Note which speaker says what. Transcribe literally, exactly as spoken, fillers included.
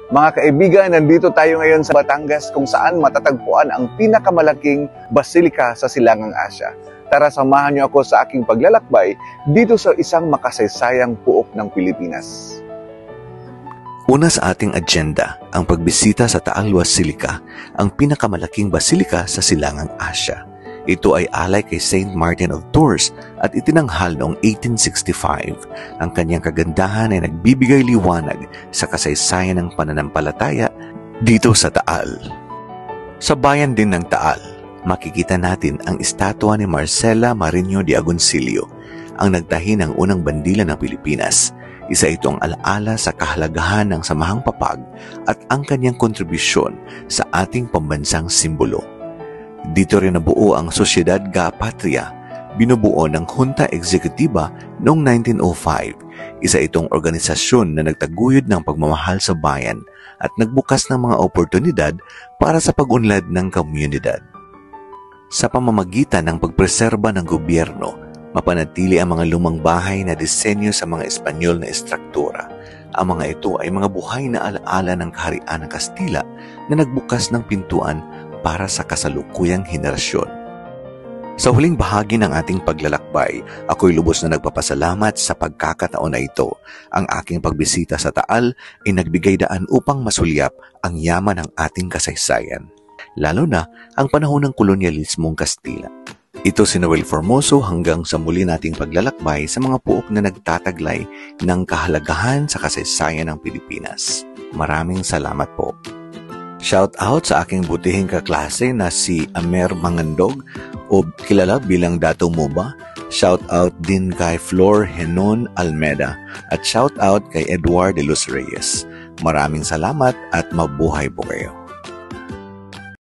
Speaker 1: Mga kaibigan, nandito tayo ngayon sa Batangas kung saan matatagpuan ang pinakamalaking basilika sa Silangang Asya. Tara, samahan niyo ako sa aking paglalakbay dito sa isang makasaysayang puok ng Pilipinas.
Speaker 2: Una sa ating agenda, ang pagbisita sa Taal Basilica, ang pinakamalaking basilika sa Silangang Asya. Ito ay alay kay Saint Martin of Tours at itinanghal noong eighteen sixty-five. Ang kanyang kagandahan ay nagbibigay liwanag sa kasaysayan ng pananampalataya dito sa Taal. Sa bayan din ng Taal, makikita natin ang estatwa ni Marcela Marinho de Agoncillo, ang nagtahi ng unang bandila ng Pilipinas. Isa itong alaala sa kahalagahan ng samahang papag at ang kanyang kontribusyon sa ating pambansang simbolo. Dito rin nabuo ang Sociedad Ga Patria, binubuo ng Junta Executiva noong nineteen oh five. Isa itong organisasyon na nagtaguyod ng pagmamahal sa bayan at nagbukas ng mga oportunidad para sa pag-unlad ng komunidad. Sa pamamagitan ng pagpreserba ng gobyerno, mapanatili ang mga lumang bahay na disenyo sa mga Espanyol na estruktura. Ang mga ito ay mga buhay na alaala ng kaharian ng Kastila na nagbukas ng pintuan para sa kasalukuyang henerasyon. Sa huling bahagi ng ating paglalakbay, ako'y lubos na nagpapasalamat sa pagkakataon na ito. Ang aking pagbisita sa Taal ay nagbigay daan upang masulyap ang yaman ng ating kasaysayan, lalo na ang panahon ng kolonyalismong Kastila. Ito si Noel Formoso hanggang sa muli nating paglalakbay sa mga puok na nagtataglay ng kahalagahan sa kasaysayan ng Pilipinas. Maraming salamat po. Shout out sa aking butihing kaklase na si Amer Mangandog o kilala bilang Dato Muba. Shout out din kay Flor Henon Almeda at shout out kay Edward de Los Reyes. Maraming salamat at mabuhay po kayo.